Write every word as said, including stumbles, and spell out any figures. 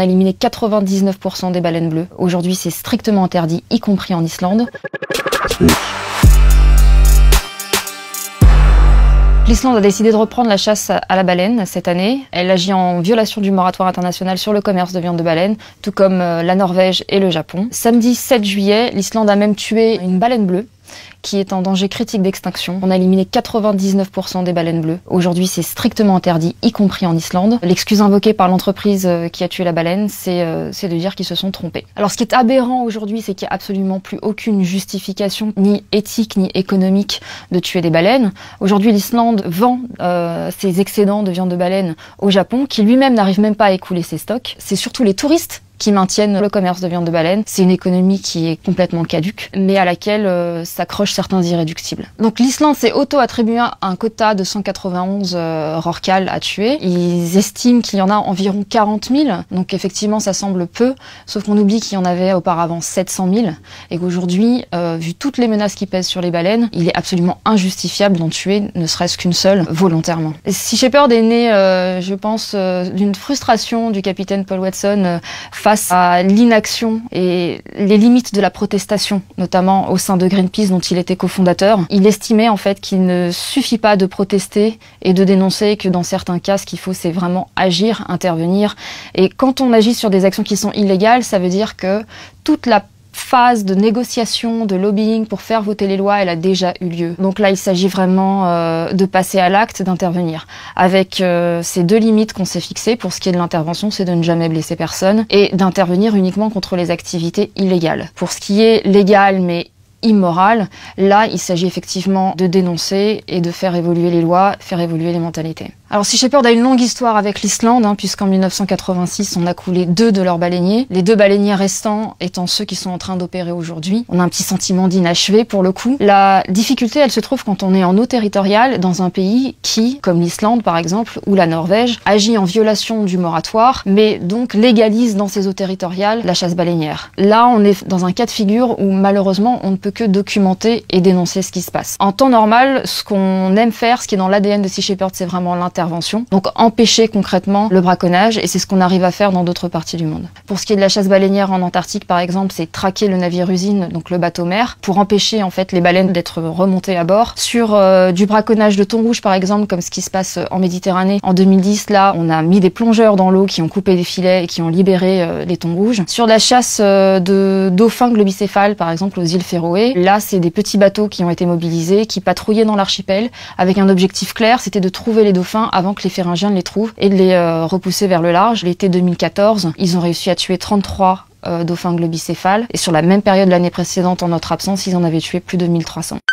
On a éliminé quatre-vingt-dix-neuf pour cent des baleines bleues. Aujourd'hui, c'est strictement interdit, y compris en Islande. L'Islande a décidé de reprendre la chasse à la baleine cette année. Elle agit en violation du moratoire international sur le commerce de viande de baleine, tout comme la Norvège et le Japon. Samedi sept juillet, l'Islande a même tué une baleine bleue qui est en danger critique d'extinction. On a éliminé quatre-vingt-dix-neuf pour cent des baleines bleues. Aujourd'hui, c'est strictement interdit, y compris en Islande. L'excuse invoquée par l'entreprise qui a tué la baleine, c'est euh, de dire qu'ils se sont trompés. Alors, ce qui est aberrant aujourd'hui, c'est qu'il n'y a absolument plus aucune justification, ni éthique, ni économique, de tuer des baleines. Aujourd'hui, l'Islande vend euh, ses excédents de viande de baleine au Japon, qui lui-même n'arrive même pas à écouler ses stocks. C'est surtout les touristes qui maintiennent le commerce de viande de baleine. C'est une économie qui est complètement caduque, mais à laquelle euh, s'accrochent certains irréductibles. Donc l'Islande s'est auto-attribué un quota de cent quatre-vingt-onze euh, rorquals à tuer. Ils estiment qu'il y en a environ quarante mille, donc effectivement ça semble peu, sauf qu'on oublie qu'il y en avait auparavant sept cent mille, et qu'aujourd'hui, euh, vu toutes les menaces qui pèsent sur les baleines, il est absolument injustifiable d'en tuer ne serait-ce qu'une seule, volontairement. Sea Shepherd est né, euh, je pense, euh, d'une frustration du capitaine Paul Watson euh, face à l'inaction et les limites de la protestation, notamment au sein de Greenpeace dont il était cofondateur. Il estimait en fait qu'il ne suffit pas de protester et de dénoncer, que dans certains cas, ce qu'il faut, c'est vraiment agir, intervenir. Et quand on agit sur des actions qui sont illégales, ça veut dire que toute la phase de négociation, de lobbying pour faire voter les lois, elle a déjà eu lieu. Donc là, il s'agit vraiment euh, de passer à l'acte, d'intervenir. Avec euh, ces deux limites qu'on s'est fixées, pour ce qui est de l'intervention, c'est de ne jamais blesser personne, et d'intervenir uniquement contre les activités illégales. Pour ce qui est légal, mais immoral, là, il s'agit effectivement de dénoncer et de faire évoluer les lois, faire évoluer les mentalités. Alors Sea Shepherd a une longue histoire avec l'Islande, hein, puisqu'en mille neuf cent quatre-vingt-six, on a coulé deux de leurs baleiniers, les deux baleiniers restants étant ceux qui sont en train d'opérer aujourd'hui. On a un petit sentiment d'inachevé pour le coup. La difficulté, elle se trouve quand on est en eau territoriale dans un pays qui, comme l'Islande par exemple, ou la Norvège, agit en violation du moratoire, mais donc légalise dans ses eaux territoriales la chasse baleinière. Là, on est dans un cas de figure où malheureusement, on ne peut que documenter et dénoncer ce qui se passe. En temps normal, ce qu'on aime faire, ce qui est dans l'A D N de Sea Shepherd, c'est vraiment l'intervention. Donc empêcher concrètement le braconnage, et c'est ce qu'on arrive à faire dans d'autres parties du monde. Pour ce qui est de la chasse baleinière en Antarctique par exemple, c'est traquer le navire-usine, donc le bateau-mer, pour empêcher en fait les baleines d'être remontées à bord. Sur euh, du braconnage de thon rouge par exemple, comme ce qui se passe en Méditerranée, en deux mille dix, là, on a mis des plongeurs dans l'eau qui ont coupé des filets et qui ont libéré euh, les thons rouges. Sur la chasse euh, de dauphins globicéphales par exemple aux îles Féroé, là c'est des petits bateaux qui ont été mobilisés, qui patrouillaient dans l'archipel avec un objectif clair, c'était de trouver les dauphins avant que les Féringiens les trouvent et de les euh, repousser vers le large. L'été deux mille quatorze, ils ont réussi à tuer trente-trois euh, dauphins globicéphales, et sur la même période l'année précédente, en notre absence, ils en avaient tué plus de mille trois cents.